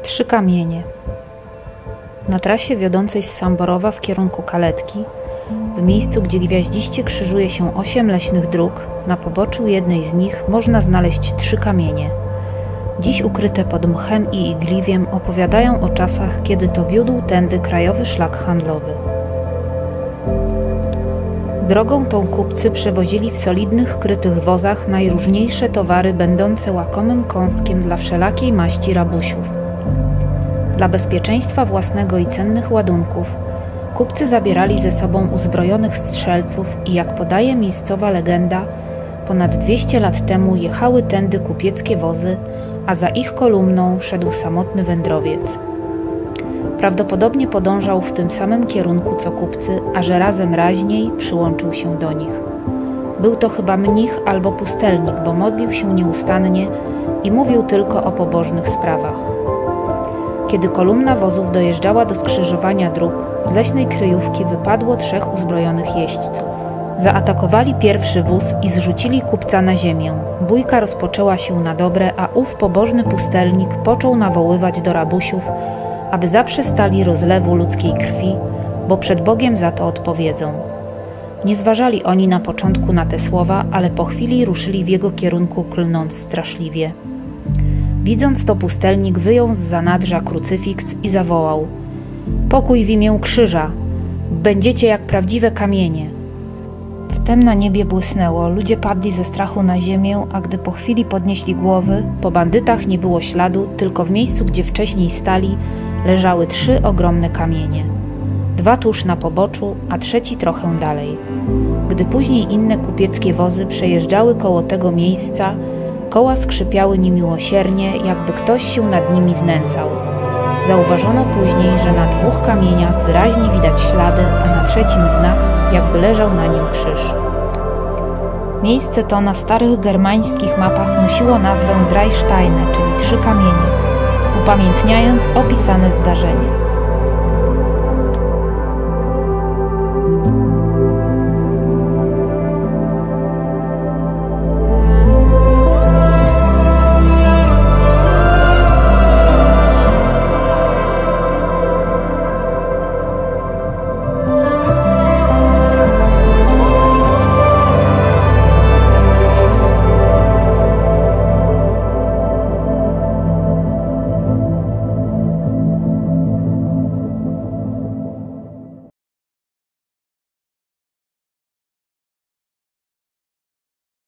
Trzy kamienie. Na trasie wiodącej z Samborowa w kierunku Kaletki, w miejscu, gdzie gwiaździście krzyżuje się 8 leśnych dróg, na poboczu jednej z nich można znaleźć 3 kamienie. Dziś ukryte pod mchem i igliwiem opowiadają o czasach, kiedy to wiódł tędy krajowy szlak handlowy. Drogą tą kupcy przewozili w solidnych, krytych wozach najróżniejsze towary będące łakomym kąskiem dla wszelakiej maści rabusiów. Dla bezpieczeństwa własnego i cennych ładunków kupcy zabierali ze sobą uzbrojonych strzelców i, jak podaje miejscowa legenda, ponad 200 lat temu jechały tędy kupieckie wozy, a za ich kolumną szedł samotny wędrowiec. Prawdopodobnie podążał w tym samym kierunku co kupcy, a że razem raźniej przyłączył się do nich. Był to chyba mnich albo pustelnik, bo modlił się nieustannie i mówił tylko o pobożnych sprawach. Kiedy kolumna wozów dojeżdżała do skrzyżowania dróg, z leśnej kryjówki wypadło 3 uzbrojonych jeźdźców. Zaatakowali pierwszy wóz i zrzucili kupca na ziemię. Bójka rozpoczęła się na dobre, a ów pobożny pustelnik począł nawoływać do rabusiów, aby zaprzestali rozlewu ludzkiej krwi, bo przed Bogiem za to odpowiedzą. Nie zważali oni na początku na te słowa, ale po chwili ruszyli w jego kierunku, klnąc straszliwie. Widząc to, pustelnik wyjął z zanadrza krucyfiks i zawołał: „Pokój w imię krzyża! Będziecie jak prawdziwe kamienie!” Wtem na niebie błysnęło, ludzie padli ze strachu na ziemię, a gdy po chwili podnieśli głowy, po bandytach nie było śladu, tylko w miejscu, gdzie wcześniej stali, leżały 3 ogromne kamienie. 2 tuż na poboczu, a 3 trochę dalej. Gdy później inne kupieckie wozy przejeżdżały koło tego miejsca, koła skrzypiały niemiłosiernie, jakby ktoś się nad nimi znęcał. Zauważono później, że na 2 kamieniach wyraźnie widać ślady, a na 3 znak, jakby leżał na nim krzyż. Miejsce to na starych germańskich mapach nosiło nazwę Drei Steine, czyli 3 kamienie, upamiętniając opisane zdarzenie.